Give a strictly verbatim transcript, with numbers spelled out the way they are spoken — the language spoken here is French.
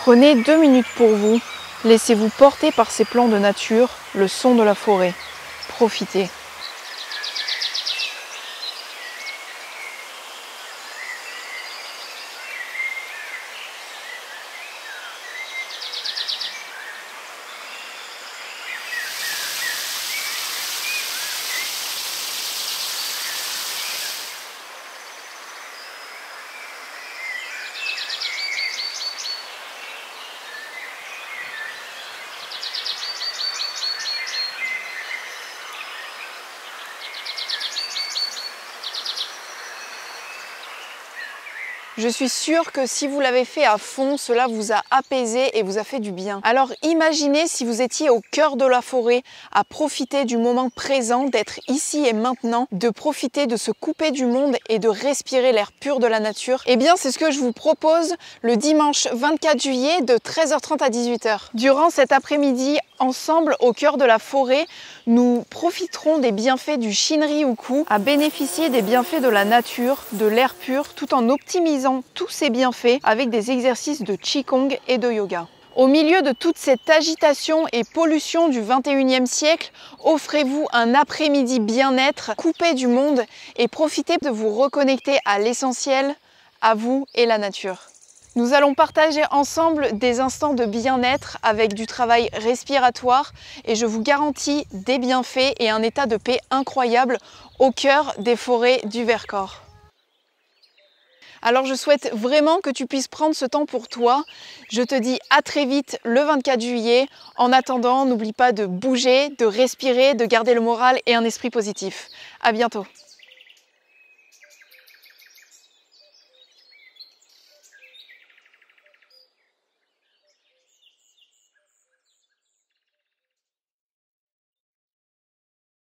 Prenez deux minutes pour vous, laissez-vous porter par ces plans de nature, le son de la forêt. Profitez. Je suis sûre que si vous l'avez fait à fond, cela vous a apaisé et vous a fait du bien. Alors imaginez si vous étiez au cœur de la forêt, à profiter du moment présent, d'être ici et maintenant, de profiter de se couper du monde et de respirer l'air pur de la nature. Eh bien c'est ce que je vous propose le dimanche vingt-quatre juillet de treize heures trente à dix-huit heures. Durant cet après-midi, ensemble au cœur de la forêt, nous profiterons des bienfaits du Shinryu-ku, à bénéficier des bienfaits de la nature, de l'air pur, tout en optimisant tous ces bienfaits avec des exercices de Qigong et de yoga. Au milieu de toute cette agitation et pollution du vingt et unième siècle, offrez-vous un après-midi bien-être, coupé du monde et profitez de vous reconnecter à l'essentiel, à vous et la nature. Nous allons partager ensemble des instants de bien-être avec du travail respiratoire et je vous garantis des bienfaits et un état de paix incroyable au cœur des forêts du Vercors. Alors je souhaite vraiment que tu puisses prendre ce temps pour toi. Je te dis à très vite le vingt-quatre juillet. En attendant, n'oublie pas de bouger, de respirer, de garder le moral et un esprit positif. À bientôt.